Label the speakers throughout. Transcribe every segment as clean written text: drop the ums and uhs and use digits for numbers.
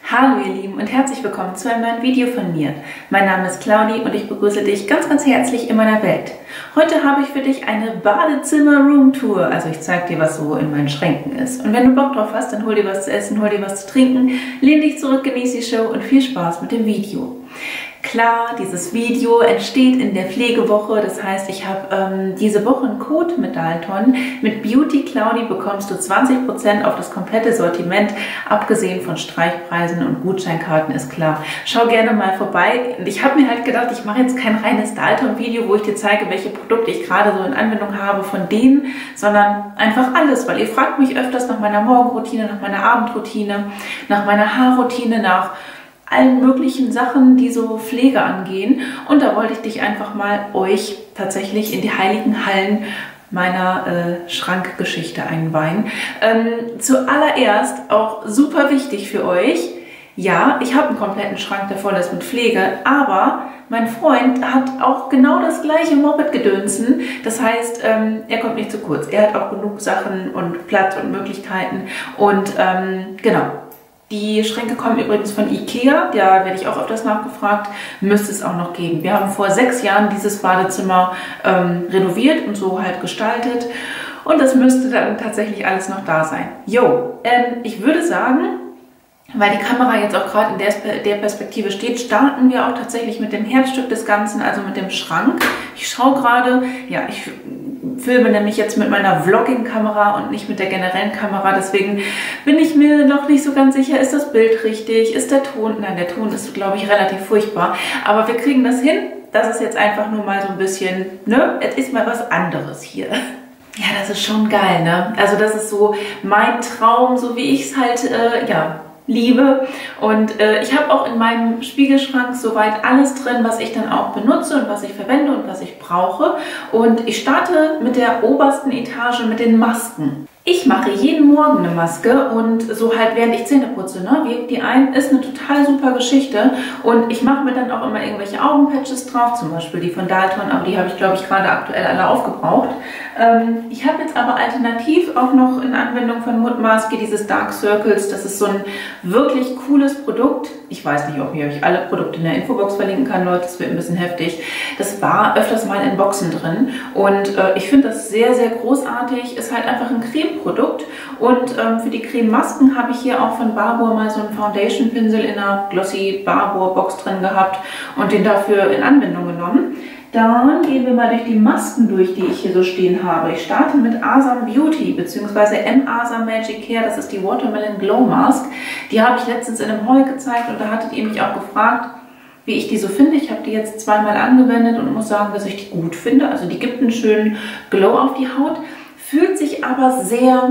Speaker 1: Hallo ihr Lieben und herzlich willkommen zu einem neuen Video von mir. Mein Name ist Claudi und ich begrüße dich ganz herzlich in meiner Welt. Heute habe ich für dich eine Badezimmer-Room-Tour, also ich zeige dir, was so in meinen Schränken ist. Und wenn du Bock drauf hast, dann hol dir was zu essen, hol dir was zu trinken, lehn dich zurück, genieß die Show und viel Spaß mit dem Video. Klar, dieses Video entsteht in der Pflegewoche, das heißt, ich habe diese Woche einen Code mit Dalton. Mit Beauty Claudi bekommst du 20% auf das komplette Sortiment, abgesehen von Streichpreisen und Gutscheinkarten, ist klar. Schau gerne mal vorbei. Und ich habe mir halt gedacht, ich mache jetzt kein reines Dalton-Video, wo ich dir zeige, welche Produkte ich gerade so in Anwendung habe von denen, sondern einfach alles, weil ihr fragt mich öfters nach meiner Morgenroutine, nach meiner Abendroutine, nach meiner Haarroutine, nach allen möglichen Sachen, die so Pflege angehen. Und da wollte ich dich einfach mal euch tatsächlich in die heiligen Hallen meiner Schrankgeschichte einweihen. Zuallererst auch super wichtig für euch. Ja, ich habe einen kompletten Schrank, der voll ist mit Pflege, aber mein Freund hat auch genau das gleiche Moped-Gedönsen. Das heißt, er kommt nicht zu kurz. Er hat auch genug Sachen und Platz und Möglichkeiten. Und genau. Die Schränke kommen übrigens von Ikea, da werde ich auch öfters nachgefragt, müsste es auch noch geben. Wir haben vor 6 Jahren dieses Badezimmer renoviert und so halt gestaltet und das müsste dann tatsächlich alles noch da sein. Jo, ich würde sagen, weil die Kamera jetzt auch gerade in der Perspektive steht, starten wir auch tatsächlich mit dem Herzstück des Ganzen, also mit dem Schrank. Ich schaue gerade, ja, ich filme nämlich jetzt mit meiner Vlogging-Kamera und nicht mit der generellen Kamera, deswegen bin ich mir noch nicht so ganz sicher, ist das Bild richtig, ist der Ton, nein, der Ton ist, glaube ich, relativ furchtbar, aber wir kriegen das hin. Das ist jetzt einfach nur mal so ein bisschen, ne, es ist mal was anderes hier. Ja, das ist schon geil, ne? Also das ist so mein Traum, so wie ich es halt, ja, liebe. Und ich habe auch in meinem Spiegelschrank soweit alles drin, was ich dann auch benutze und was ich verwende und was ich brauche. Und ich starte mit der obersten Etage mit den Masken. Ich mache jeden Morgen eine Maske und so halt während ich Zähne putze, ne, wirkt die ein, ist eine total super Geschichte und ich mache mir dann auch immer irgendwelche Augenpatches drauf, zum Beispiel die von Dalton, aber die habe ich, glaube ich, gerade aktuell alle aufgebraucht. Ich habe jetzt aber alternativ auch noch in Anwendung von Mundmaske dieses Dark Circles, das ist so ein wirklich cooles Produkt. Ich weiß nicht, ob ich euch alle Produkte in der Infobox verlinken kann, Leute, das wird ein bisschen heftig. Das war öfters mal in Boxen drin und ich finde das sehr großartig, ist halt einfach ein Cremeprodukt und für die Crememasken habe ich hier auch von Barbour mal so einen Foundation-Pinsel in einer Glossy Barbour-Box drin gehabt und den dafür in Anwendung genommen. Dann gehen wir mal durch die Masken durch, die ich hier so stehen habe. Ich starte mit Asam Beauty bzw. M-Asam Magic Care, das ist die Watermelon Glow Mask. Die habe ich letztens in einem Haul gezeigt und da hattet ihr mich auch gefragt, wie ich die so finde. Ich habe die jetzt zweimal angewendet und muss sagen, dass ich die gut finde. Also die gibt einen schönen Glow auf die Haut, fühlt sich aber sehr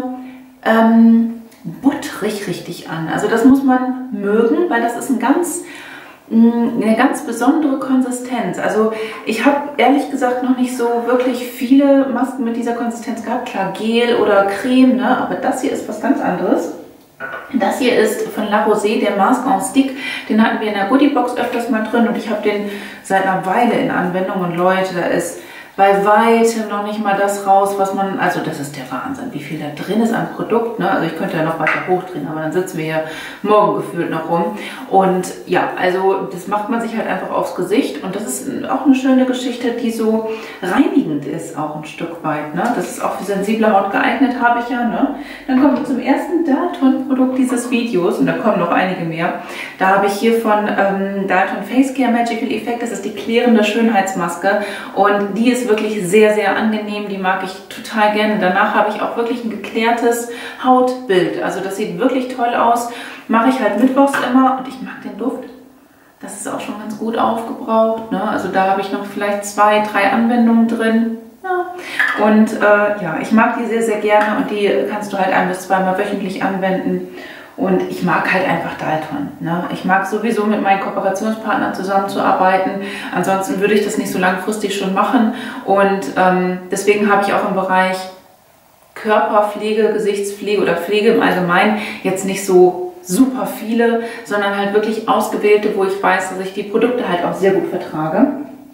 Speaker 1: butterig richtig an. Also das muss man mögen, weil das ist eine ganz besondere Konsistenz. Also ich habe ehrlich gesagt noch nicht so wirklich viele Masken mit dieser Konsistenz gehabt. Klar, Gel oder Creme, ne? Aber das hier ist was ganz anderes. Das hier ist von La Rosée, der Mask en Stick. Den hatten wir in der Goodiebox öfters mal drin und ich habe den seit einer Weile in Anwendung. Und Leute, da ist bei weitem noch nicht mal das raus, was man, also das ist der Wahnsinn, wie viel da drin ist an Produkt, ne? Also ich könnte ja noch weiter hochdrehen, aber dann sitzen wir hier morgen gefühlt noch rum. Und ja, also das macht man sich halt einfach aufs Gesicht und das ist auch eine schöne Geschichte, die so reinigend ist, auch ein Stück weit, ne? Das ist auch für sensible Haut geeignet, habe ich ja, ne? Dann kommen wir zum ersten Dalton-Produkt dieses Videos und da kommen noch einige mehr. Da habe ich hier von Dalton Face Care Magical Effect, das ist die klärende Schönheitsmaske und die ist wirklich sehr angenehm, die mag ich total gerne. Danach habe ich auch wirklich ein geklärtes Hautbild, also das sieht wirklich toll aus. Mache ich halt mittwochs immer und ich mag den Duft. Das ist auch schon ganz gut aufgebraucht, ne? Also da habe ich noch vielleicht 2, 3 Anwendungen drin. Ja. Und ja, ich mag die sehr gerne und die kannst du halt 1- bis 2-mal wöchentlich anwenden. Und ich mag halt einfach Dalton, ne? Ich mag sowieso mit meinen Kooperationspartnern zusammenzuarbeiten. Ansonsten würde ich das nicht so langfristig schon machen. Und deswegen habe ich auch im Bereich Körperpflege, Gesichtspflege oder Pflege im Allgemeinen jetzt nicht so super viele, sondern halt wirklich ausgewählte, wo ich weiß, dass ich die Produkte halt auch sehr gut vertrage.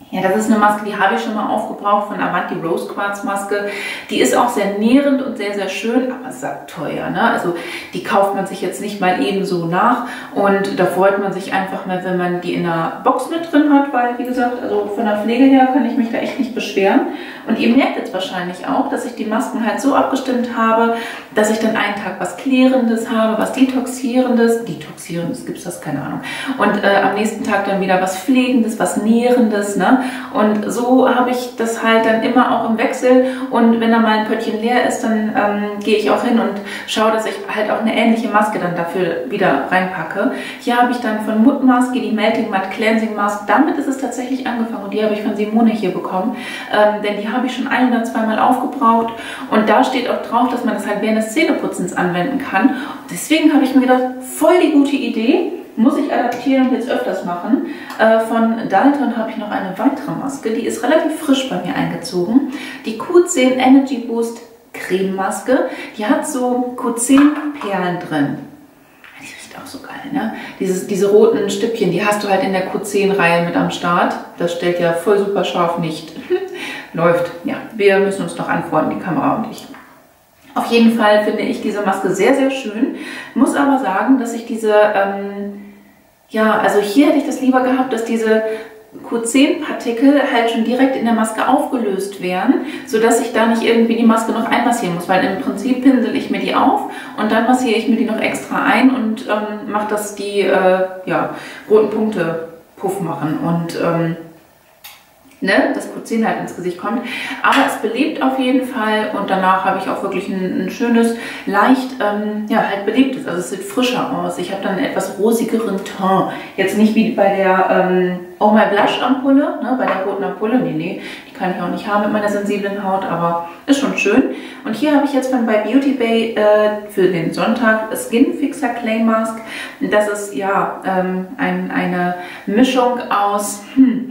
Speaker 1: Ja, das ist eine Maske, die habe ich schon mal aufgebraucht von Avanti Rose Quartz Maske. Die ist auch sehr nährend und sehr, sehr schön, aber teuer, ne? Also die kauft man sich jetzt nicht mal eben so nach und da freut man sich einfach mal, wenn man die in einer Box mit drin hat, weil, wie gesagt, also von der Pflege her kann ich mich da echt nicht beschweren. Und ihr merkt jetzt wahrscheinlich auch, dass ich die Masken halt so abgestimmt habe, dass ich dann einen Tag was Klärendes habe, was Detoxierendes gibt es das, keine Ahnung. Und am nächsten Tag dann wieder was Pflegendes, was Nährendes, ne? Und so habe ich das halt dann immer auch im Wechsel und wenn da mal ein Pöttchen leer ist, dann gehe ich auch hin und schaue, dass ich halt auch eine ähnliche Maske dann dafür wieder reinpacke. Hier habe ich dann von Mud Maske die Melting Matte Cleansing Mask. Damit ist es tatsächlich angefangen und die habe ich von Simone hier bekommen, denn die habe ich schon ein oder zweimal aufgebraucht und da steht auch drauf, dass man das halt während des Zähneputzens anwenden kann. Und deswegen habe ich mir gedacht, voll die gute Idee. Muss ich adaptieren und jetzt öfters machen. Von Dalton habe ich noch eine weitere Maske, die ist relativ frisch bei mir eingezogen. Die Q10 Energy Boost Creme Maske. Die hat so Q10 Perlen drin. Die riecht auch so geil, ne? Diese roten Stippchen, die hast du halt in der Q10-Reihe mit am Start. Das stellt ja voll super scharf nicht. Läuft. Ja, wir müssen uns noch antworten, die Kamera und ich. Auf jeden Fall finde ich diese Maske sehr, sehr schön. Muss aber sagen, dass ich diese... ja, also hier hätte ich das lieber gehabt, dass diese Q10-Partikel halt schon direkt in der Maske aufgelöst werden, sodass ich da nicht irgendwie die Maske noch einmassieren muss, weil im Prinzip pinsel ich mir die auf und dann massiere ich mir die noch extra ein und mache, dass die ja, roten Punkte Puff machen und ne, das Q10 halt ins Gesicht kommt. Aber es belebt auf jeden Fall und danach habe ich auch wirklich ein schönes, leicht, ja, halt belebtes. Also es sieht frischer aus. Ich habe dann einen etwas rosigeren Ton. Jetzt nicht wie bei der Oh My Blush Ampulle, ne, bei der roten Ampulle. Nee, die kann ich auch nicht haben mit meiner sensiblen Haut, aber ist schon schön. Und hier habe ich jetzt von bei Beauty Bay für den Sonntag Skin Fixer Clay Mask. Das ist ja eine Mischung aus...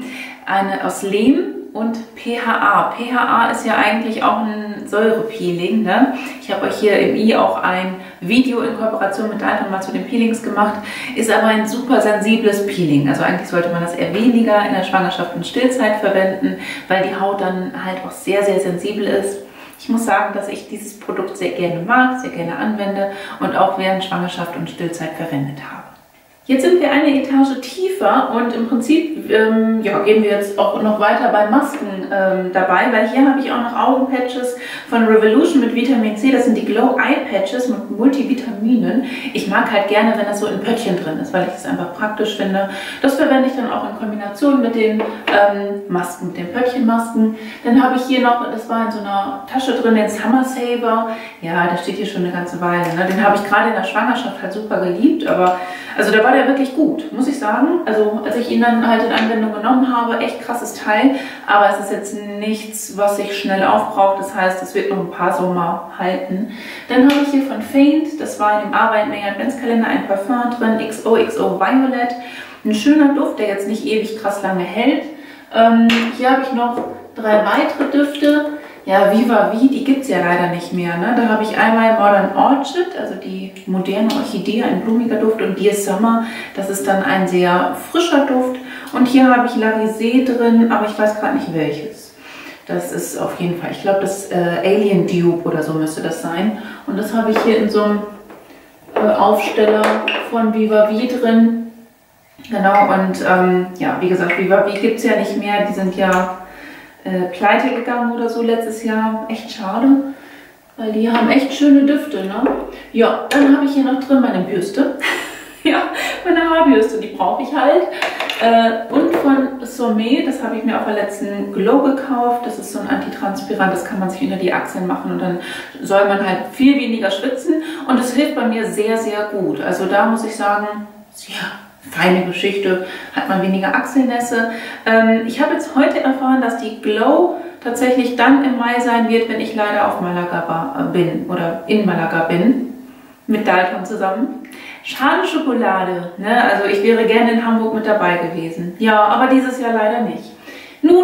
Speaker 1: aus Lehm und PHA. PHA ist ja eigentlich auch ein Säurepeeling, ne? Ich habe euch hier im i auch ein Video in Kooperation mit Dalton mal zu den Peelings gemacht. Ist aber ein super sensibles Peeling. Also eigentlich sollte man das eher weniger in der Schwangerschaft und Stillzeit verwenden, weil die Haut dann halt auch sehr, sehr sensibel ist. Ich muss sagen, dass ich dieses Produkt sehr gerne mag, sehr gerne anwende und auch während Schwangerschaft und Stillzeit verwendet habe. Jetzt sind wir eine Etage tiefer und im Prinzip ja, gehen wir jetzt auch noch weiter bei Masken dabei, weil hier habe ich auch noch Augenpatches von Revolution mit Vitamin C. Das sind die Glow Eye Patches mit Multivitaminen. Ich mag halt gerne, wenn das so in Pöttchen drin ist, weil ich es einfach praktisch finde. Das verwende ich dann auch in Kombination mit den Masken, mit den Pöttchenmasken. Dann habe ich hier noch, das war in so einer Tasche drin, den Summer Saver. Ja, der steht hier schon eine ganze Weile. Ne? Den habe ich gerade in der Schwangerschaft halt super geliebt, aber also da war der wirklich gut, muss ich sagen. Also als ich ihn dann halt in Anwendung genommen habe, echt krasses Teil, aber es ist jetzt nichts, was sich schnell aufbraucht. Das heißt, es wird noch ein paar Sommer halten. Dann habe ich hier von Faint, das war in dem Arbeitmenge Adventskalender, ein Parfum drin, XOXO Violet. Ein schöner Duft, der jetzt nicht ewig krass lange hält. Hier habe ich noch 3 weitere Düfte. Ja, Viva Vie, die gibt es ja leider nicht mehr. Ne? Da habe ich einmal Modern Orchid, also die moderne Orchidee, ein blumiger Duft, und Dear Summer, das ist dann ein sehr frischer Duft. Und hier habe ich Larisé drin, aber ich weiß gerade nicht welches. Das ist auf jeden Fall, ich glaube, das Alien Dupe oder so müsste das sein. Und das habe ich hier in so einem Aufsteller von Viva Vie drin. Genau, und ja, wie gesagt, Viva Vie gibt es ja nicht mehr, die sind ja pleite gegangen oder so letztes Jahr. Echt schade, weil die haben echt schöne Düfte, ne? Ja, dann habe ich hier noch drin meine Bürste. Ja, meine Haarbürste, die brauche ich halt. Und von Sommet, das habe ich mir auf der letzten Glow gekauft. Das ist so ein Antitranspirant, das kann man sich unter die Achseln machen und dann soll man halt viel weniger schwitzen. Und es hilft bei mir sehr, sehr gut. Also da muss ich sagen, ja, feine Geschichte, hat man weniger Achselnässe. Ich habe jetzt heute erfahren, dass die Glow tatsächlich dann im Mai sein wird, wenn ich leider auf Malaga bin oder in Malaga bin, mit Dalton zusammen. Schade Schokolade, ne? Also ich wäre gerne in Hamburg mit dabei gewesen. Ja, aber dieses Jahr leider nicht. Nun,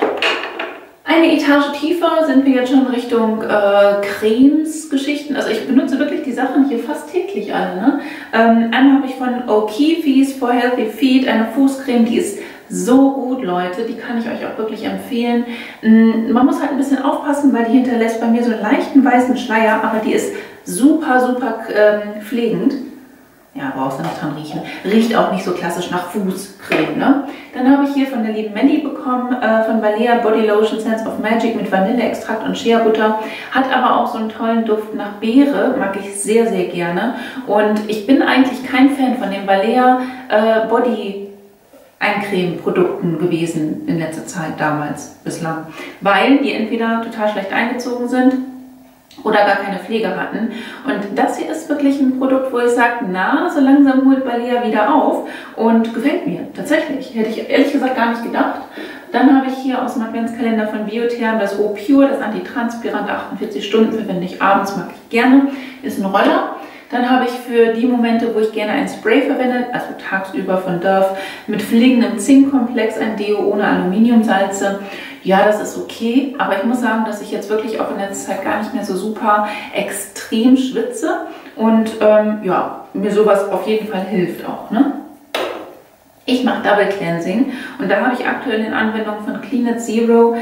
Speaker 1: eine Etage tiefer sind wir jetzt schon Richtung Cremes-Geschichten. Also ich benutze wirklich die Sachen hier fast täglich alle. Ne? Einmal habe ich von O'Keefe's for Healthy Feet eine Fußcreme, die ist so gut, Leute. Die kann ich euch auch wirklich empfehlen. Man muss halt ein bisschen aufpassen, weil die hinterlässt bei mir so einen leichten weißen Schleier, aber die ist super, super pflegend. Ja, brauchst du nicht dran riechen. Riecht auch nicht so klassisch nach Fußcreme, ne? Dann habe ich hier von der lieben Melli bekommen, von Balea Body Lotion Sense of Magic mit Vanilleextrakt und Shea Butter. Hat aber auch so einen tollen Duft nach Beere, mag ich sehr, sehr gerne. Und ich bin eigentlich kein Fan von den Balea Body Eincreme-Produkten gewesen in letzter Zeit, damals, bislang. Weil die entweder total schlecht eingezogen sind oder gar keine Pflege hatten. Und das hier ist wirklich ein Produkt, wo ich sage, na, so langsam holt Balea wieder auf und gefällt mir tatsächlich. Hätte ich ehrlich gesagt gar nicht gedacht. Dann habe ich hier aus dem Adventskalender von Biotherm das O Pure, das antitranspirante 48 Stunden, verwende ich abends, mag ich gerne. Ist ein Roller. Dann habe ich für die Momente, wo ich gerne ein Spray verwende, also tagsüber von Dove, mit pflegendem Zinkkomplex, ein Deo ohne Aluminiumsalze. Ja, das ist okay, aber ich muss sagen, dass ich jetzt wirklich auch in letzter Zeit gar nicht mehr so super extrem schwitze und ja, mir sowas auf jeden Fall hilft auch, ne? Ich mache Double Cleansing und da habe ich aktuell in Anwendung von Clean It Zero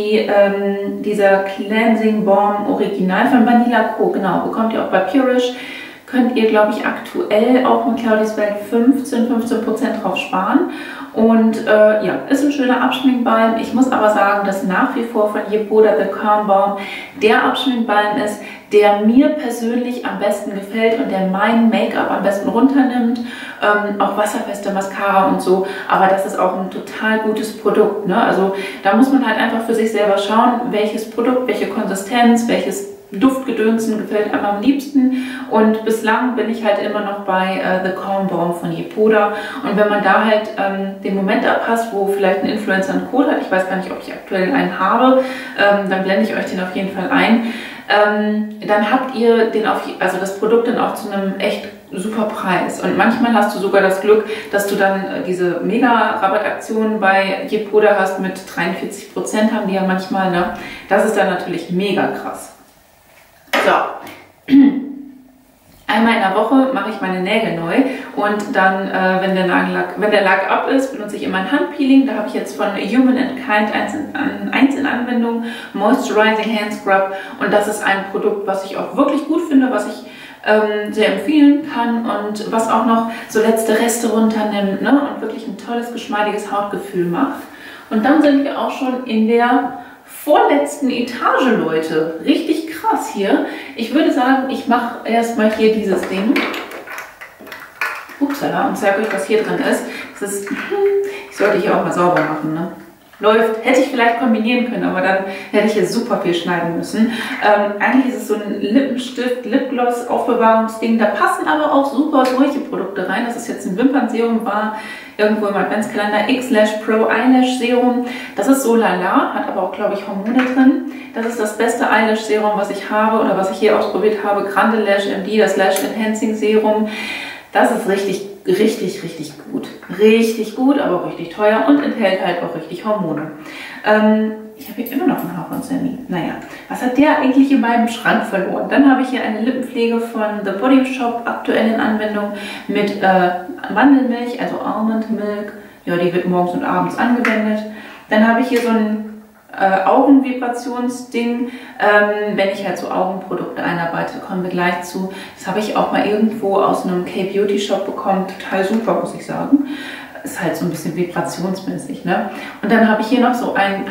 Speaker 1: dieser Cleansing Balm Original von Vanilla Co. Genau, bekommt ihr auch bei Purish. Könnt ihr, glaube ich, aktuell auch mit Claudis Welt 15% drauf sparen. Und ja, ist ein schöner Abschminkbalm. Ich muss aber sagen, dass nach wie vor von Yepoda The Calm Balm der Abschminkbalm ist, der mir persönlich am besten gefällt und der mein Make-up am besten runternimmt. Auch wasserfeste Mascara und so. Aber das ist auch ein total gutes Produkt, ne? Also da muss man halt einfach für sich selber schauen, welches Produkt, welche Konsistenz, welches Duftgedönsen gefällt einem am liebsten. Und bislang bin ich halt immer noch bei The Calm Balm von Yepoda. Und wenn man da halt den Moment abpasst, wo vielleicht ein Influencer einen Code hat, ich weiß gar nicht, ob ich aktuell einen habe, dann blende ich euch den auf jeden Fall ein. Dann habt ihr also das Produkt dann auch zu einem echt super Preis. Und manchmal hast du sogar das Glück, dass du dann diese Mega-Rabattaktionen bei Yepoda hast mit 43%, haben die ja manchmal, ne? Das ist dann natürlich mega krass. So, einmal in der Woche mache ich meine Nägel neu und dann, wenn der Lack ab ist, benutze ich immer ein Handpeeling. Da habe ich jetzt von Human and Kind 1 in Anwendung, Moisturizing Hand Scrub, und das ist ein Produkt, was ich auch wirklich gut finde, was ich sehr empfehlen kann und was auch noch so letzte Reste runternimmt, ne? Und wirklich ein tolles, geschmeidiges Hautgefühl macht. Und dann sind wir auch schon in der vorletzten Etage, Leute. Richtig krass hier. Ich würde sagen, ich mache erstmal hier dieses Ding. Upsala, und zeige euch, was hier drin ist. Das ist, ich sollte hier auch mal sauber machen, ne? Läuft. Hätte ich vielleicht kombinieren können, aber dann hätte ich hier super viel schneiden müssen. Eigentlich ist es so ein Lippenstift, Lipgloss, Aufbewahrungsding. Da passen aber auch super solche Produkte rein. Das ist jetzt ein Wimpernserum, war irgendwo im Adventskalender, X-Lash Pro Eyelash Serum. Das ist so lala, hat aber auch, glaube ich, Hormone drin. Das ist das beste Eyelash Serum, was ich habe oder was ich hier ausprobiert habe. Grande Lash MD, das Lash Enhancing Serum. Das ist richtig, richtig, richtig gut. Richtig gut, aber auch richtig teuer und enthält halt auch richtig Hormone. Ich habe hier immer noch ein Haar von Sammy. Naja, was hat der eigentlich in meinem Schrank verloren? Dann habe ich hier eine Lippenpflege von The Body Shop, aktuell in Anwendung mit Mandelmilch, also Almond Milk. Ja, die wird morgens und abends angewendet. Dann habe ich hier so ein Augenvibrationsding, wenn ich halt so Augenprodukte einarbeite, kommen wir gleich zu. Das habe ich auch mal irgendwo aus einem K-Beauty Shop bekommen, total super, muss ich sagen. Ist halt so ein bisschen vibrationsmäßig, ne? Und dann habe ich hier noch so ein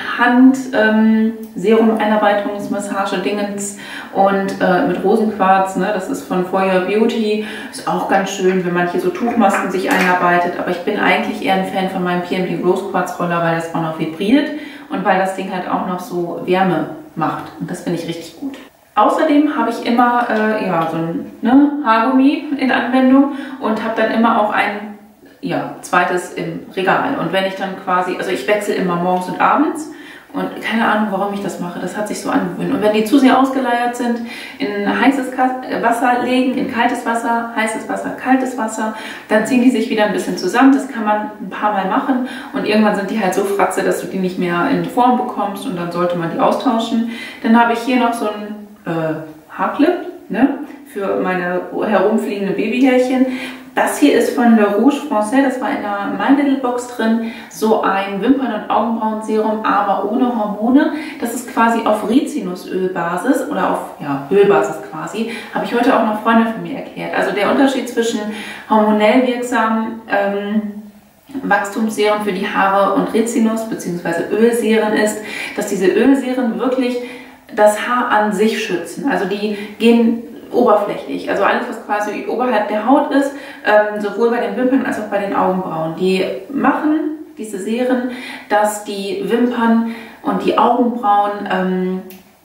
Speaker 1: Hand-Serum-Einarbeitungsmassage-Dingens und mit Rosenquarz, ne? Das ist von For Your Beauty. Ist auch ganz schön, wenn man hier so Tuchmasken sich einarbeitet. Aber ich bin eigentlich eher ein Fan von meinem PMD Rose Quartz Roller, weil das auch noch vibriert und weil das Ding halt auch noch so Wärme macht. Und das finde ich richtig gut. Außerdem habe ich immer ja, so ein Haargummi in Anwendung und habe dann immer auch ein zweites im Regal. Und wenn ich dann quasi, also ich wechsle immer morgens und abends und keine Ahnung, warum ich das mache, das hat sich so angewöhnt. Und wenn die zu sehr ausgeleiert sind, in heißes Wasser legen, in kaltes Wasser, heißes Wasser, kaltes Wasser, dann ziehen die sich wieder ein bisschen zusammen. Das kann man ein paar Mal machen und irgendwann sind die halt so fratze, dass du die nicht mehr in Form bekommst und dann sollte man die austauschen. Dann habe ich hier noch so ein Haarclip, ne, für meine herumfliegenden Babyhärchen. Das hier ist von Le Rouge Français, das war in der My Little Box drin, so ein Wimpern- und Augenbrauenserum, aber ohne Hormone. Das ist quasi auf Rizinusölbasis oder auf Ölbasis quasi, habe ich heute auch noch Freunde von mir erklärt. Also der Unterschied zwischen hormonell wirksamen Wachstumsserien für die Haare und Rizinus bzw. Ölserien ist, dass diese Ölserien wirklich das Haar an sich schützen. Also die gehen oberflächlich, also alles, was quasi oberhalb der Haut ist, sowohl bei den Wimpern als auch bei den Augenbrauen. Die machen diese Serien, dass die Wimpern und die Augenbrauen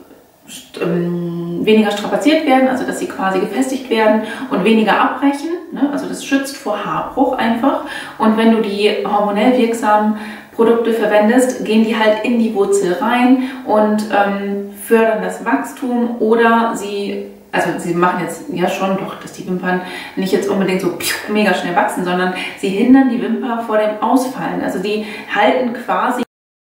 Speaker 1: weniger strapaziert werden, also dass sie quasi gefestigt werden und weniger abbrechen. Ne? Also das schützt vor Haarbruch einfach. Und wenn du die hormonell wirksamen Produkte verwendest, gehen die halt in die Wurzel rein und fördern das Wachstum oder sie machen jetzt ja schon doch, dass die Wimpern nicht jetzt unbedingt so mega schnell wachsen, sondern sie hindern die Wimper vor dem Ausfallen. Also die halten quasi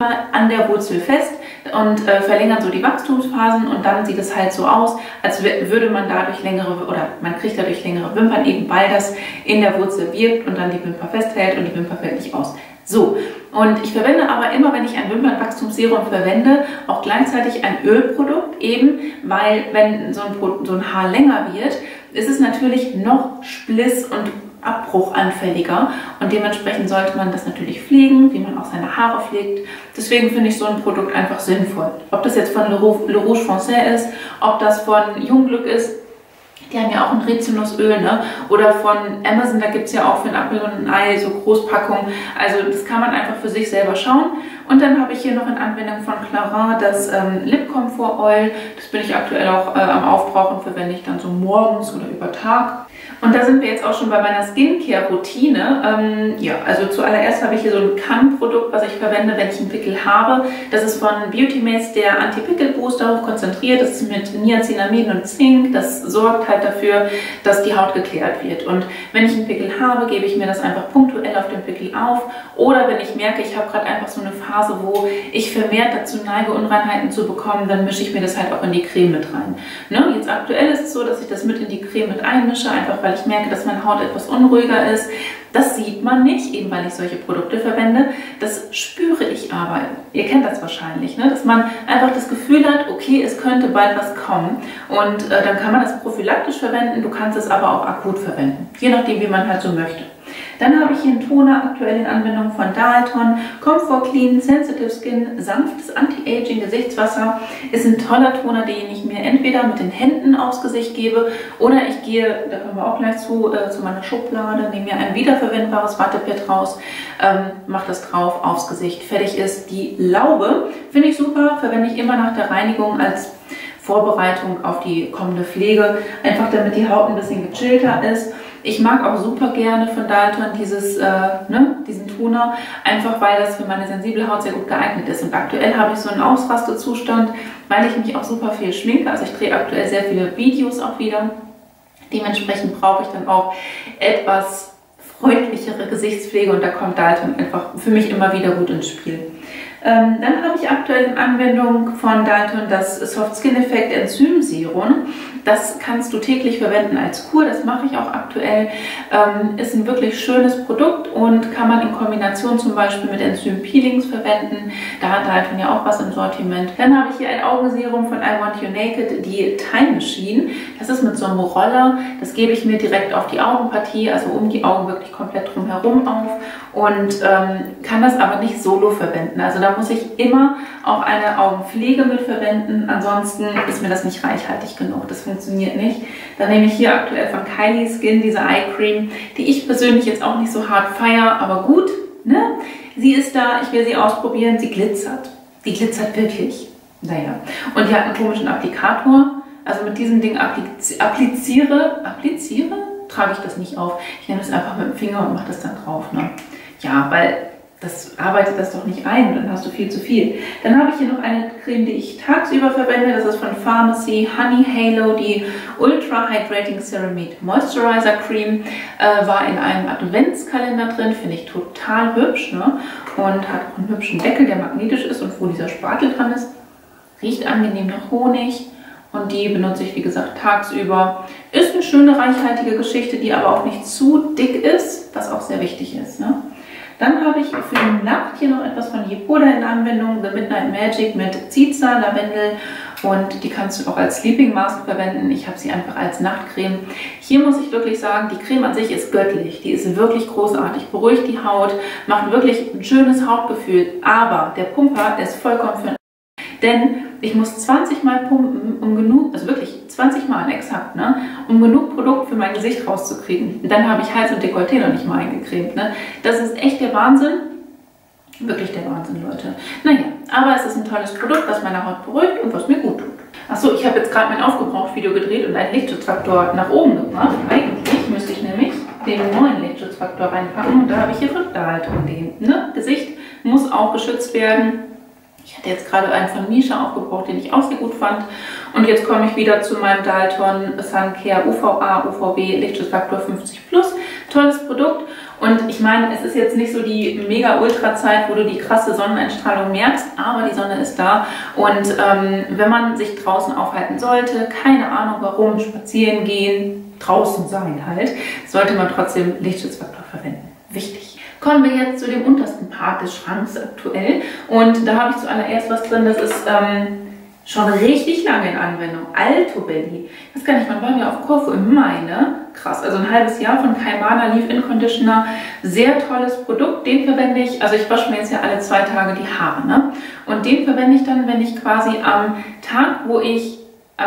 Speaker 1: an der Wurzel fest und verlängern so die Wachstumsphasen und dann sieht es halt so aus, als würde man dadurch man kriegt dadurch längere Wimpern, eben weil das in der Wurzel wirkt und dann die Wimper festhält und die Wimper fällt nicht aus. So, und ich verwende aber immer, wenn ich ein Wimpernwachstumsserum verwende, auch gleichzeitig ein Ölprodukt, eben weil wenn so ein Haar länger wird, ist es natürlich noch spliss- und abbruchanfälliger und dementsprechend sollte man das natürlich pflegen, wie man auch seine Haare pflegt. Deswegen finde ich so ein Produkt einfach sinnvoll. Ob das jetzt von Le Rouge Français ist, ob das von Jungglück ist, die haben ja auch ein Rizinusöl, ne? Oder von Amazon, da gibt es ja auch für ein Apfel und ein Ei so Großpackungen. Also das kann man einfach für sich selber schauen. Und dann habe ich hier noch in Anwendung von Clarins das Lip Comfort Oil. Das bin ich aktuell auch am Aufbrauchen, verwende ich dann so morgens oder über Tag. Und da sind wir jetzt auch schon bei meiner Skincare-Routine. Also zuallererst habe ich hier so ein Kann-Produkt, was ich verwende, wenn ich einen Pickel habe. Das ist von Beauty Maze der Anti-Pickel-Booster, hoch konzentriert. Das ist mit Niacinamid und Zink. Das sorgt halt dafür, dass die Haut geklärt wird. Und wenn ich einen Pickel habe, gebe ich mir das einfach punktuell auf den Pickel auf. Oder wenn ich merke, ich habe gerade einfach so eine Phase, wo ich vermehrt dazu neige, Unreinheiten zu bekommen, dann mische ich mir das halt auch in die Creme mit rein. Ne? Jetzt aktuell ist es so, dass ich das mit in die Creme mit einmische, einfach weil ich merke, dass meine Haut etwas unruhiger ist. Das sieht man nicht, eben weil ich solche Produkte verwende. Das spüre ich aber. Ihr kennt das wahrscheinlich, ne? Dass man einfach das Gefühl hat, okay, es könnte bald was kommen. Und dann kann man das prophylaktisch verwenden, du kannst es aber auch akut verwenden. Je nachdem, wie man halt so möchte. Dann habe ich hier einen Toner aktuell in Anwendung von Dalton. Comfort Clean Sensitive Skin, sanftes Anti-Aging Gesichtswasser. Ist ein toller Toner, den ich mir entweder mit den Händen aufs Gesicht gebe oder ich gehe, da kommen wir auch gleich zu meiner Schublade, nehme mir ein wiederverwendbares Wattepad raus, mache das drauf aufs Gesicht. Fertig ist die Laube. Finde ich super, verwende ich immer nach der Reinigung als Vorbereitung auf die kommende Pflege, einfach damit die Haut ein bisschen gechillter ist. Ich mag auch super gerne von Dalton diesen Toner, einfach weil das für meine sensible Haut sehr gut geeignet ist. Und aktuell habe ich so einen Ausrastezustand, weil ich mich auch super viel schminke. Also ich drehe aktuell sehr viele Videos auch wieder. Dementsprechend brauche ich dann auch etwas freundlichere Gesichtspflege und da kommt Dalton einfach für mich immer wieder gut ins Spiel. Dann habe ich aktuell in Anwendung von Dalton das Soft Skin Effect Enzym Serum. Das kannst du täglich verwenden als Kur, das mache ich auch aktuell. Ist ein wirklich schönes Produkt und kann man in Kombination zum Beispiel mit Enzym Peelings verwenden. Da hat Dalton ja auch was im Sortiment. Dann habe ich hier ein Augenserum von I Want You Naked, die Time Machine. Das ist mit so einem Roller, das gebe ich mir direkt auf die Augenpartie, also um die Augen wirklich komplett drumherum auf und kann das aber nicht solo verwenden. Also da muss ich immer auch eine Augenpflege mit verwenden, ansonsten ist mir das nicht reichhaltig genug. Das funktioniert nicht. Dann nehme ich hier aktuell von Kylie Skin diese Eye Cream, die ich persönlich jetzt auch nicht so hart feiere, aber gut, ne? Sie ist da, ich will sie ausprobieren, sie glitzert. Die glitzert wirklich. Naja. Und die hat einen komischen Applikator. Also mit diesem Ding appliziere, trage ich das nicht auf. Ich nehme es einfach mit dem Finger und mache das dann drauf. Ne? Ja, weil das arbeitet das doch nicht ein, dann hast du viel zu viel. Dann habe ich hier noch eine Creme, die ich tagsüber verwende. Das ist von Pharmacy Honey Halo, die Ultra Hydrating Ceramide Moisturizer Cream. War in einem Adventskalender drin, finde ich total hübsch. Ne? Und hat auch einen hübschen Deckel, der magnetisch ist und wo dieser Spatel dran ist. Riecht angenehm nach Honig. Und die benutze ich, wie gesagt, tagsüber. Ist eine schöne, reichhaltige Geschichte, die aber auch nicht zu dick ist, was auch sehr wichtig ist. Ne? Dann habe ich für die Nacht hier noch etwas von Yepoda in Anwendung. The Midnight Magic mit Ziza, Lavendel. Und die kannst du auch als Sleeping Mask verwenden. Ich habe sie einfach als Nachtcreme. Hier muss ich wirklich sagen, die Creme an sich ist göttlich. Die ist wirklich großartig, beruhigt die Haut, macht wirklich ein schönes Hautgefühl. Aber der Pumper ist vollkommen für... Denn ich muss 20 Mal pumpen, um genug, also wirklich 20 Mal exakt, ne, um genug Produkt für mein Gesicht rauszukriegen. Und dann habe ich Hals und Dekolleté noch nicht mal eingecremt. Ne. Das ist echt der Wahnsinn. Wirklich der Wahnsinn, Leute. Naja, aber es ist ein tolles Produkt, was meine Haut beruhigt und was mir gut tut. Achso, ich habe jetzt gerade mein Aufgebraucht-Video gedreht und einen Lichtschutzfaktor nach oben gemacht. Eigentlich müsste ich nämlich den neuen Lichtschutzfaktor reinpacken. Und da habe ich hier von Dalton den. Ne? Gesicht muss auch geschützt werden. Ich hatte jetzt gerade einen von Misha aufgebraucht, den ich auch sehr gut fand. Und jetzt komme ich wieder zu meinem Dalton Sun Care UVA, UVB Lichtschutzfaktor 50+. Tolles Produkt. Und ich meine, es ist jetzt nicht so die Mega-Ultra-Zeit, wo du die krasse Sonneneinstrahlung merkst, aber die Sonne ist da. Und wenn man sich draußen aufhalten sollte, keine Ahnung warum, spazieren gehen, draußen sein halt, sollte man trotzdem Lichtschutzfaktor verwenden. Wichtig. Kommen wir jetzt zu dem untersten Part des Schranks aktuell. Und da habe ich zuallererst was drin, das ist schon richtig lange in Anwendung. Alto Belly. Ich weiß gar nicht, wann waren wir auf Korfu? Im Mai, ne? Krass, also ein halbes Jahr von Kaimana Leave-In Conditioner. Sehr tolles Produkt, den verwende ich, also ich wasche mir jetzt ja alle 2 Tage die Haare, ne? Und den verwende ich dann, wenn ich quasi am Tag, wo ich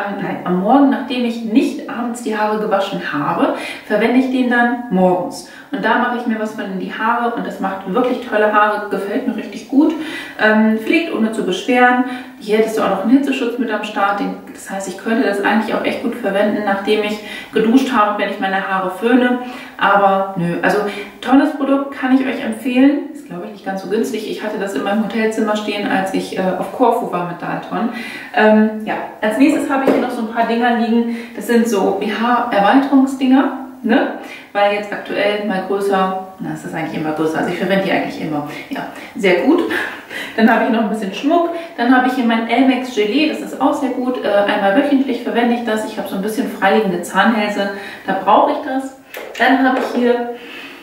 Speaker 1: am Morgen, nachdem ich nicht abends die Haare gewaschen habe, verwende ich den dann morgens. Und da mache ich mir was von in die Haare und das macht wirklich tolle Haare, gefällt mir richtig gut. Pflegt ohne zu beschweren. Hier hättest du auch noch einen Hitzeschutz mit am Start. Das heißt, ich könnte das eigentlich auch echt gut verwenden, nachdem ich geduscht habe, wenn ich meine Haare föhne. Aber nö, also tolles Produkt, kann ich euch empfehlen. Ist glaube ich nicht ganz so günstig. Ich hatte das in meinem Hotelzimmer stehen, als ich auf Korfu war mit Dalton. Ja, als nächstes habe ich hier noch so ein paar Dinger liegen. Das sind so BH-Erweiterungsdinger. Ne? Weil jetzt aktuell mal größer, na, ist das eigentlich immer größer, also ich verwende die eigentlich immer. Ja, sehr gut. Dann habe ich noch ein bisschen Schmuck. Dann habe ich hier mein Elmex Gelee, das ist auch sehr gut. Einmal wöchentlich verwende ich das. Ich habe so ein bisschen freiliegende Zahnhälse, da brauche ich das. Dann habe ich hier,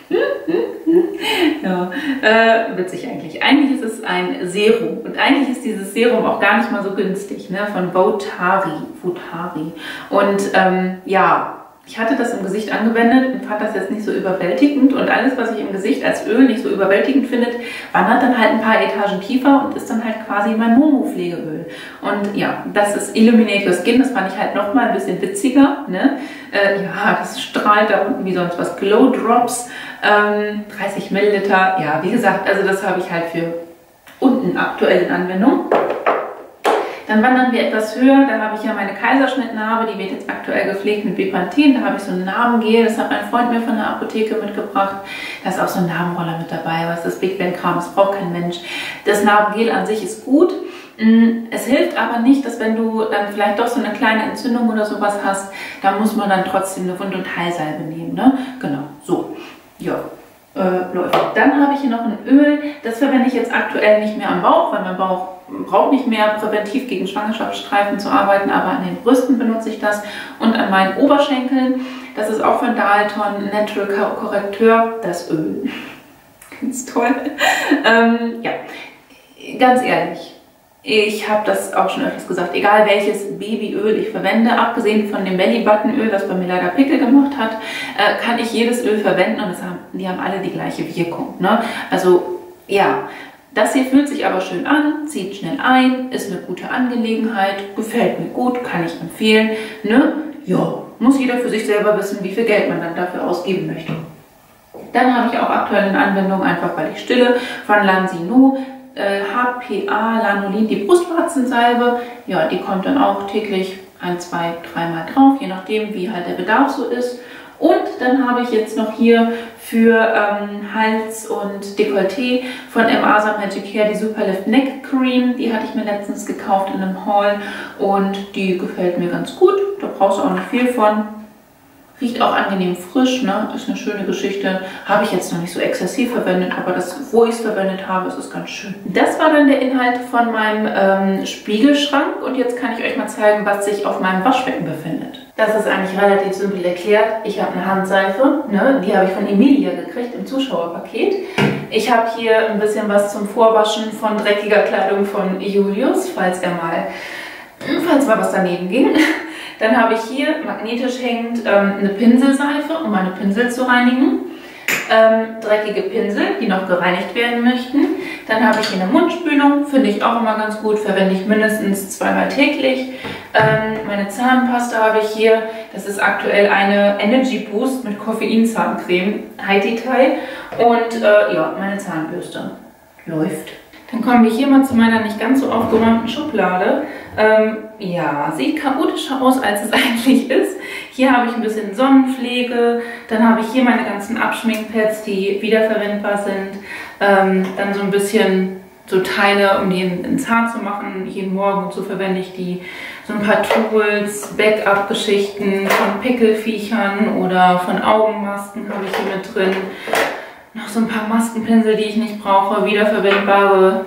Speaker 1: ja, witzig eigentlich. Eigentlich ist es ein Serum und eigentlich ist dieses Serum auch gar nicht mal so günstig, ne? Von Votari. Und ja, ich hatte das im Gesicht angewendet und fand das jetzt nicht so überwältigend und alles, was ich im Gesicht als Öl nicht so überwältigend findet, wandert dann halt ein paar Etagen tiefer und ist dann halt quasi mein Momo-Pflegeöl. Und ja, das ist Illuminate Your Skin, das fand ich halt nochmal ein bisschen witziger. Ne? Ja, das strahlt da unten wie sonst was. Glow Drops, 30 Milliliter. Ja, wie gesagt, also das habe ich halt für unten aktuell in Anwendung. Dann wandern wir etwas höher, da habe ich ja meine Kaiserschnittnarbe, die wird jetzt aktuell gepflegt mit Bepanthen. Da habe ich so ein Narbengel, das hat mein Freund mir von der Apotheke mitgebracht. Da ist auch so ein Narbenroller mit dabei, was das Big Bang Kram, das braucht kein Mensch. Das Narbengel an sich ist gut. Es hilft aber nicht, dass wenn du dann vielleicht doch so eine kleine Entzündung oder sowas hast, da muss man dann trotzdem eine Wund- und Heilsalbe nehmen. Ne? Genau, so. Ja. Läuft. Dann habe ich hier noch ein Öl, das verwende ich jetzt aktuell nicht mehr am Bauch, weil mein Bauch braucht nicht mehr präventiv gegen Schwangerschaftsstreifen zu arbeiten, aber an den Brüsten benutze ich das und an meinen Oberschenkeln. Das ist auch von Dalton Natural Korrekteur, das Öl. Ganz toll. Ja, ganz ehrlich. Ich habe das auch schon öfters gesagt, egal welches Babyöl ich verwende, abgesehen von dem Belly-Button-Öl, was bei mir leider Pickel gemacht hat, kann ich jedes Öl verwenden und die haben alle die gleiche Wirkung. Ne? Also ja, das hier fühlt sich aber schön an, zieht schnell ein, ist eine gute Angelegenheit, gefällt mir gut, kann ich empfehlen. Ne? Ja, muss jeder für sich selber wissen, wie viel Geld man dann dafür ausgeben möchte. Dann habe ich auch aktuell in Anwendung, einfach weil ich stille, von Lansino, HPA Lanolin, die Brustwarzensalbe. Ja, die kommt dann auch täglich 1, 2, 3 Mal drauf, je nachdem wie halt der Bedarf so ist. Und dann habe ich jetzt noch hier für Hals und Dekolleté von Asa Magic Hair die Superlift Neck Cream. Die hatte ich mir letztens gekauft in einem Haul und die gefällt mir ganz gut. Da brauchst du auch nicht viel von. Riecht auch angenehm frisch, ne? Ist eine schöne Geschichte. Habe ich jetzt noch nicht so exzessiv verwendet, aber das, wo ich es verwendet habe, ist es ganz schön. Das war dann der Inhalt von meinem Spiegelschrank und jetzt kann ich euch mal zeigen, was sich auf meinem Waschbecken befindet. Das ist eigentlich relativ simpel erklärt. Ich habe eine Handseife, ne? Die habe ich von Emilia gekriegt im Zuschauerpaket. Ich habe hier ein bisschen was zum Vorwaschen von dreckiger Kleidung von Julius, falls mal was daneben ging. Dann habe ich hier magnetisch hängend eine Pinselseife, um meine Pinsel zu reinigen. Dreckige Pinsel, die noch gereinigt werden möchten. Dann habe ich hier eine Mundspülung, finde ich auch immer ganz gut, verwende ich mindestens 2-mal täglich. Meine Zahnpasta habe ich hier, das ist aktuell eine Energy Boost mit Koffein-Zahncreme, High Detail. Und ja, meine Zahnbürste läuft. Dann kommen wir hier mal zu meiner nicht ganz so aufgeräumten Schublade. Ja, sieht chaotischer aus, als es eigentlich ist. Hier habe ich ein bisschen Sonnenpflege, dann habe ich hier meine ganzen Abschminkpads, die wiederverwendbar sind. Dann so ein bisschen so Teile, um die ins Haar zu machen. Jeden Morgen und so verwende ich die. So ein paar Tools, Backup-Geschichten von Pickelviechern oder von Augenmasken habe ich hier mit drin. Noch so ein paar Maskenpinsel, die ich nicht brauche, wiederverwendbare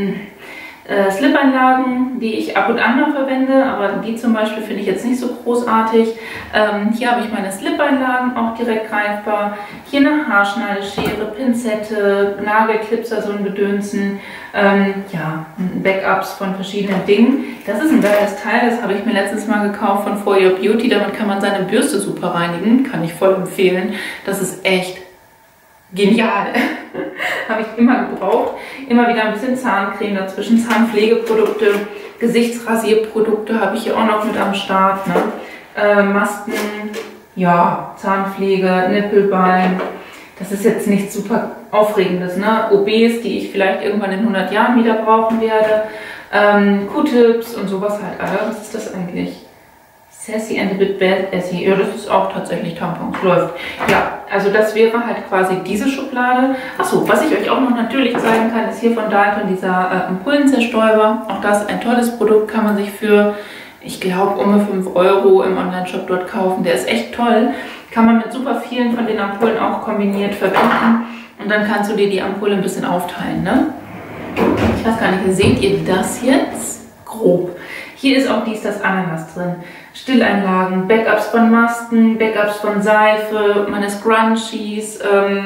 Speaker 1: Slip-Einlagen, die ich ab und an noch verwende, aber die zum Beispiel finde ich jetzt nicht so großartig. Hier habe ich meine Slip-Einlagen, auch direkt greifbar. Hier eine Haarschneideschere, Pinzette, Nagelklipser, so ein Gedönsen. Ja, Backups von verschiedenen Dingen. Das ist ein geiles Teil, das habe ich mir letztes Mal gekauft von For Your Beauty. Damit kann man seine Bürste super reinigen, kann ich voll empfehlen. Das ist echt genial. Habe ich immer gebraucht. Immer wieder ein bisschen Zahncreme dazwischen, Zahnpflegeprodukte, Gesichtsrasierprodukte habe ich hier auch noch mit am Start. Ne? Masken, ja, Zahnpflege, Nippelbalm. Das ist jetzt nichts super Aufregendes. Ne? OBs, die ich vielleicht irgendwann in 100 Jahren wieder brauchen werde. Q-Tips und sowas halt alle. Was ist das eigentlich? Sassy and a bit bad Essie. Ja, das ist auch tatsächlich Tampons. Läuft. Ja, also das wäre halt quasi diese Schublade. Achso, was ich euch auch noch natürlich zeigen kann, ist hier von Dalton dieser Ampullenzerstäuber. Auch das ein tolles Produkt, kann man sich für, ich glaube, um 5 Euro im Online-Shop dort kaufen. Der ist echt toll. Kann man mit super vielen von den Ampullen auch kombiniert verwenden. Und dann kannst du dir die Ampulle ein bisschen aufteilen, ne? Ich weiß gar nicht, seht ihr das jetzt? Grob. Hier ist auch das Ananas drin. Stilleinlagen, Backups von Masken, Backups von Seife, meine Scrunchies,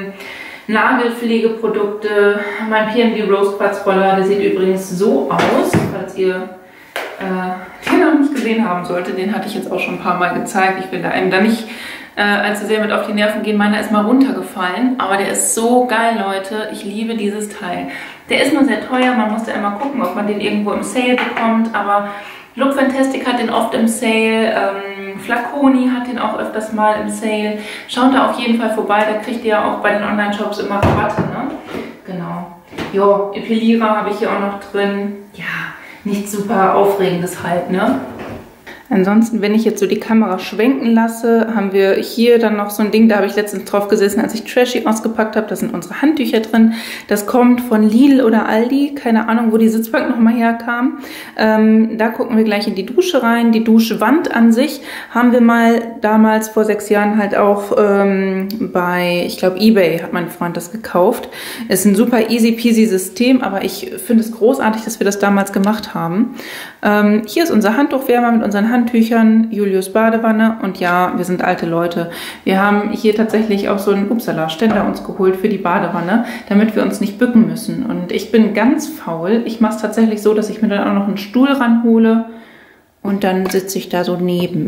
Speaker 1: Nagelpflegeprodukte, mein PNB Rose Quartz Roller, der sieht übrigens so aus, falls ihr den noch nicht gesehen haben solltet. Den hatte ich jetzt auch schon ein paar Mal gezeigt. Ich will da einem da nicht allzu sehr mit auf die Nerven gehen. Meiner ist mal runtergefallen, aber der ist so geil, Leute. Ich liebe dieses Teil. Der ist nur sehr teuer, man muss da immer gucken, ob man den irgendwo im Sale bekommt, aber Look Fantastic hat den oft im Sale, Flaconi hat den auch öfters mal im Sale. Schaut da auf jeden Fall vorbei, da kriegt ihr ja auch bei den Online-Shops immer Rabatte, ne? Genau. Jo, Epilierer habe ich hier auch noch drin. Ja, nichts super Aufregendes halt, ne? Ansonsten, wenn ich jetzt so die Kamera schwenken lasse, haben wir hier dann noch so ein Ding, da habe ich letztens drauf gesessen, als ich Trashy ausgepackt habe. Da sind unsere Handtücher drin. Das kommt von Lidl oder Aldi. Keine Ahnung, wo die Sitzbank nochmal herkam. Da gucken wir gleich in die Dusche rein. Die Duschwand an sich haben wir mal damals vor 6 Jahren halt auch bei, ich glaube, eBay hat mein Freund das gekauft. Ist ein super easy peasy System, aber ich finde es großartig, dass wir das damals gemacht haben. Hier ist unser Handtuchwärmer mit unseren Handtüchern, Julius Badewanne und ja, wir sind alte Leute. Wir haben hier tatsächlich auch so einen Ständer uns geholt für die Badewanne, damit wir uns nicht bücken müssen. Und ich bin ganz faul. Ich mache es tatsächlich so, dass ich mir dann auch noch einen Stuhl ranhole und dann sitze ich da so neben.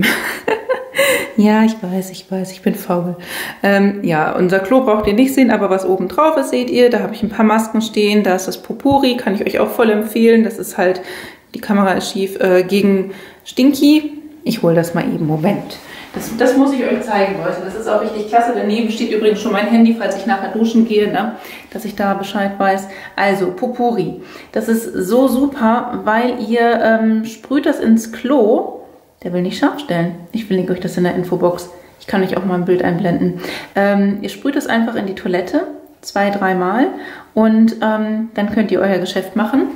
Speaker 1: Ja, ich weiß, ich bin faul. Ja, unser Klo braucht ihr nicht sehen, aber was oben drauf ist, seht ihr. Da habe ich ein paar Masken stehen. Da ist das Popuri, kann ich euch auch voll empfehlen. Das ist halt, die Kamera ist schief, gegen Stinky. Ich hole das mal eben, Moment. Das muss ich euch zeigen, Leute. Das ist auch richtig klasse. Daneben steht übrigens schon mein Handy, falls ich nachher duschen gehe, ne? Dass ich da Bescheid weiß. Also, Popuri. Das ist so super, weil ihr sprüht das ins Klo. Der will nicht scharf stellen. Ich verlinke euch das in der Infobox. Ich kann euch auch mal ein Bild einblenden. Ihr sprüht es einfach in die Toilette 2-3 Mal und dann könnt ihr euer Geschäft machen.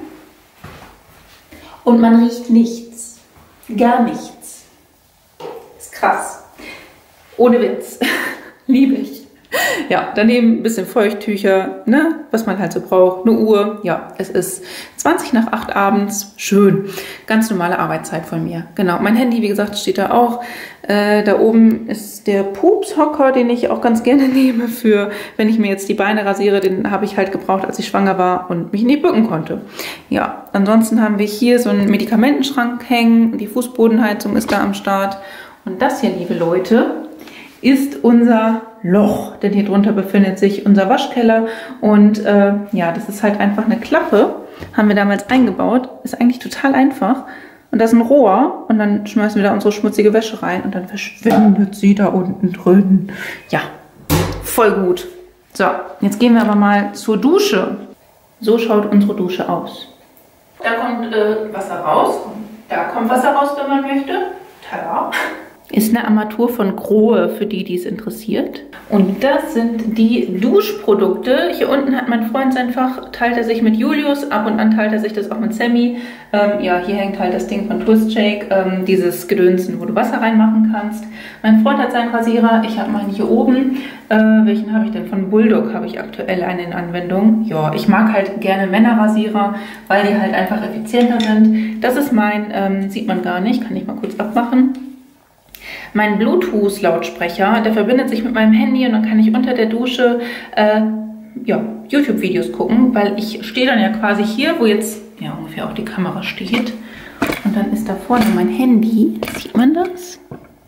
Speaker 1: Und man riecht nichts. Gar nichts. Ist krass. Ohne Witz. Liebe ich. Ja, daneben ein bisschen Feuchttücher, ne, was man halt so braucht. Eine Uhr. Ja, es ist 20 nach 8 abends. Schön. Ganz normale Arbeitszeit von mir. Genau. Mein Handy, wie gesagt, steht da auch. Da oben ist der Pupshocker, den ich auch ganz gerne nehme für, wenn ich mir jetzt die Beine rasiere. Den habe ich halt gebraucht, als ich schwanger war und mich nicht bücken konnte. Ja, ansonsten haben wir hier so einen Medikamentenschrank hängen. Die Fußbodenheizung ist da am Start. Und das hier, liebe Leute, ist unser Loch, denn hier drunter befindet sich unser Waschkeller und ja, das ist halt einfach eine Klappe, haben wir damals eingebaut, ist eigentlich total einfach und da ist ein Rohr und dann schmeißen wir da unsere schmutzige Wäsche rein und dann verschwindet sie da unten drin. Ja, voll gut. So, jetzt gehen wir aber mal zur Dusche. So schaut unsere Dusche aus. Da kommt Wasser raus, da kommt Wasser raus, wenn man möchte. Tada! Ist eine Armatur von Grohe, für die, die es interessiert. Und das sind die Duschprodukte. Hier unten hat mein Freund sein Fach, teilt er sich mit Julius, ab und an teilt er sich das auch mit Sammy. Ja, hier hängt halt das Ding von Twist-Shake, dieses Gedönsen, wo du Wasser reinmachen kannst. Mein Freund hat seinen Rasierer, ich habe meinen hier oben. Welchen habe ich denn? Von Bulldog habe ich aktuell einen in Anwendung. Ja, ich mag halt gerne Männerrasierer, weil die halt einfach effizienter sind. Das ist mein, sieht man gar nicht, kann ich mal kurz abmachen. Mein Bluetooth-Lautsprecher, der verbindet sich mit meinem Handy und dann kann ich unter der Dusche ja, YouTube-Videos gucken, weil ich stehe dann ja quasi hier, wo jetzt ja ungefähr auch die Kamera steht. Und dann ist da vorne mein Handy. Sieht man das?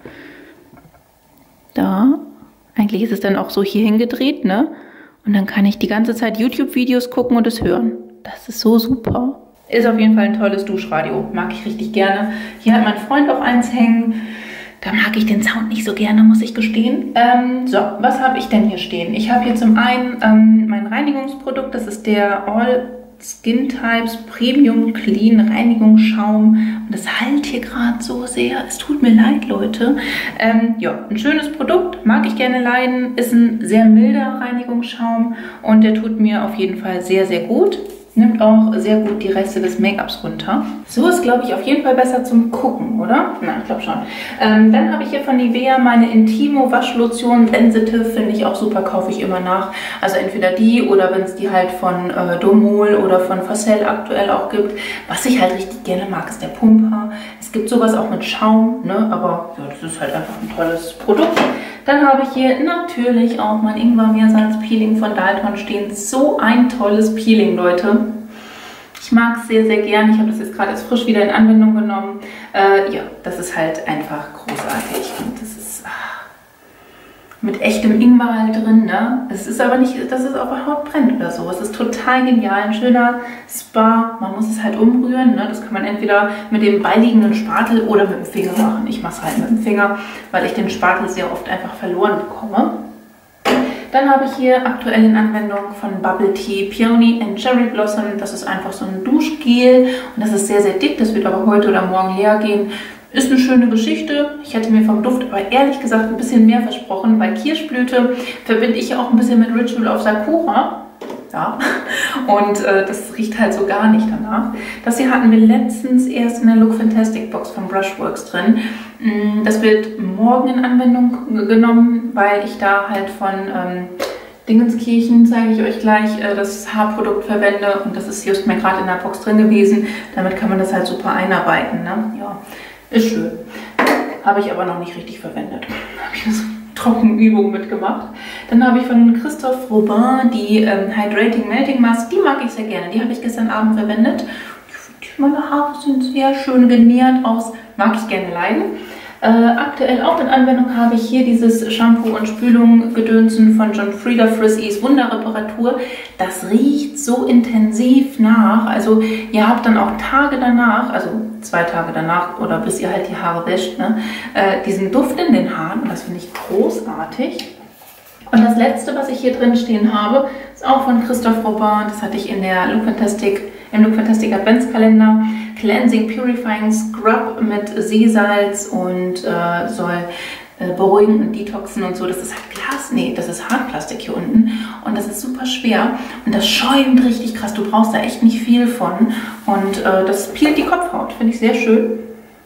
Speaker 1: Da. Eigentlich ist es dann auch so hier hingedreht, ne? Und dann kann ich die ganze Zeit YouTube-Videos gucken und es hören. Das ist so super. Ist auf jeden Fall ein tolles Duschradio. Mag ich richtig gerne. Hier hat mein Freund auch eins hängen. Da mag ich den Sound nicht so gerne, muss ich gestehen. So, was habe ich denn hier stehen? Ich habe hier zum einen mein Reinigungsprodukt. Das ist der All Skin Types Premium Clean Reinigungsschaum. Und das halt hier gerade so sehr. Es tut mir leid, Leute. Ja, ein schönes Produkt. Mag ich gerne leiden. Ist ein sehr milder Reinigungsschaum. Und der tut mir auf jeden Fall sehr, sehr gut. Nimmt auch sehr gut die Reste des Make-ups runter. So ist, glaube ich, auf jeden Fall besser zum Gucken, oder? Na, ich glaube schon. Dann habe ich hier von Nivea meine Intimo Waschlotion Sensitive. Finde ich auch super, kaufe ich immer nach. Also entweder die oder wenn es die halt von Domol oder von Facel aktuell auch gibt. Was ich halt richtig gerne mag, ist der Pumper. Es gibt sowas auch mit Schaum, ne? Aber ja, das ist halt einfach ein tolles Produkt. Dann habe ich hier natürlich auch mein Ingwer-Meersalz-Peeling von Dalton stehen. So ein tolles Peeling, Leute. Ich mag es sehr, sehr gern. Ich habe das jetzt gerade erst frisch wieder in Anwendung genommen. Ja, das ist halt einfach großartig. Und das ist mit echtem Ingwer halt drin, ne? Es ist aber nicht, dass es auf der Haut brennt oder so. Es ist total genial. Ein schöner Spa. Man muss es halt umrühren, ne? Das kann man entweder mit dem beiliegenden Spatel oder mit dem Finger machen. Ich mache es halt mit dem Finger, weil ich den Spatel sehr oft einfach verloren bekomme. Dann habe ich hier aktuell in Anwendung von Bubble Tea Peony and Cherry Blossom. Das ist einfach so ein Duschgel und das ist sehr, sehr dick. Das wird aber heute oder morgen leer gehen. Ist eine schöne Geschichte. Ich hätte mir vom Duft aber ehrlich gesagt ein bisschen mehr versprochen, weil Kirschblüte verbinde ich ja auch ein bisschen mit Ritual of Sakura. Ja, und das riecht halt so gar nicht danach. Das hier hatten wir letztens erst in der Look Fantastic Box von Brushworks drin. Das wird morgen in Anwendung genommen, weil ich da halt von Dingenskirchen, zeige ich euch gleich, das Haarprodukt verwende. Und das ist just mir gerade in der Box drin gewesen. Damit kann man das halt super einarbeiten, ne? Ja, ist schön. Habe ich aber noch nicht richtig verwendet. Habe ich das Trockenübung mitgemacht. Dann habe ich von Christophe Robin die Hydrating Melting Mask. Die mag ich sehr gerne. Die habe ich gestern Abend verwendet. Meine Haare sind sehr schön genährt aus. Mag ich gerne leiden. Aktuell auch in Anwendung habe ich hier dieses Shampoo und Spülung Gedönsen von John Frieda Frizzys Wunderreparatur. Das riecht so intensiv nach. Also ihr habt dann auch Tage danach, also 2 Tage danach oder bis ihr halt die Haare wäscht, ne, diesen Duft in den Haaren. Und das finde ich großartig. Und das letzte, was ich hier drin stehen habe, ist auch von Christophe Robin. Das hatte ich in der im Look Fantastic Adventskalender. Cleansing Purifying Scrub mit Seesalz und soll beruhigen und detoxen und so. Das ist halt Glas, nee, das ist Hartplastik hier unten und das ist super schwer und das schäumt richtig krass. Du brauchst da echt nicht viel von und das peelt die Kopfhaut, finde ich sehr schön. Ja,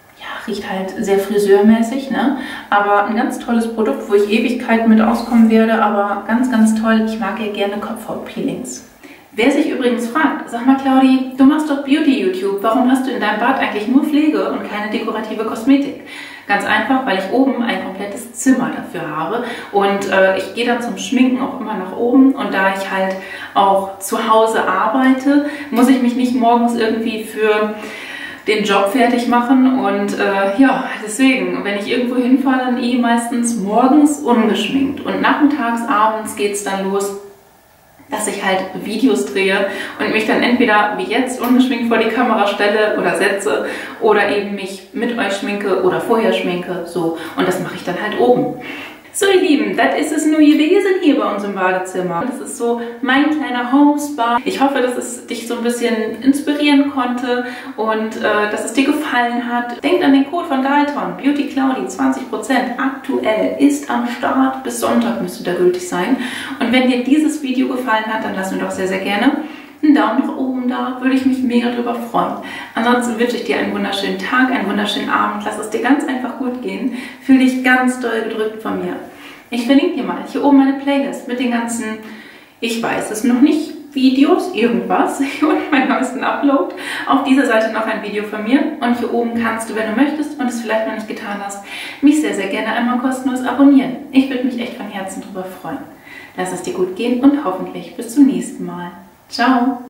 Speaker 1: riecht halt sehr friseurmäßig, ne? Aber ein ganz tolles Produkt, wo ich Ewigkeiten mit auskommen werde, aber ganz, ganz toll. Ich mag ja gerne Kopfhautpeelings. Wer sich übrigens fragt, sag mal Claudi, du machst doch Beauty-YouTube, warum hast du in deinem Bad eigentlich nur Pflege und keine dekorative Kosmetik? Ganz einfach, weil ich oben ein komplettes Zimmer dafür habe und ich gehe dann zum Schminken auch immer nach oben und da ich halt auch zu Hause arbeite, muss ich mich nicht morgens irgendwie für den Job fertig machen und ja, deswegen, wenn ich irgendwo hinfahre, dann meistens morgens ungeschminkt und nachmittags, abends geht es dann los, dass ich halt Videos drehe und mich dann entweder wie jetzt ungeschminkt vor die Kamera stelle oder setze oder eben mich mit euch schminke oder vorher schminke, so. Und das mache ich dann halt oben. So ihr Lieben, das ist es nun gewesen hier bei uns im Badezimmer. Das ist so mein kleiner Home-Spa. Ich hoffe, dass es dich so ein bisschen inspirieren konnte und dass es dir gefallen hat. Denkt an den Code von Dalton, Beauty Claudi, 20% aktuell, ist am Start. Bis Sonntag müsste der gültig sein. Und wenn dir dieses Video gefallen hat, dann lass mir doch sehr, sehr gerne einen Daumen nach oben da, würde ich mich mega drüber freuen. Ansonsten wünsche ich dir einen wunderschönen Tag, einen wunderschönen Abend. Lass es dir ganz einfach gut gehen. Fühl dich ganz doll gedrückt von mir. Ich verlinke dir mal hier oben meine Playlist mit den ganzen, ich weiß es noch nicht, Videos, irgendwas und meinen neuesten Upload. Auf dieser Seite noch ein Video von mir und hier oben kannst du, wenn du möchtest und es vielleicht noch nicht getan hast, mich sehr, sehr gerne einmal kostenlos abonnieren. Ich würde mich echt von Herzen drüber freuen. Lass es dir gut gehen und hoffentlich bis zum nächsten Mal. Ciao!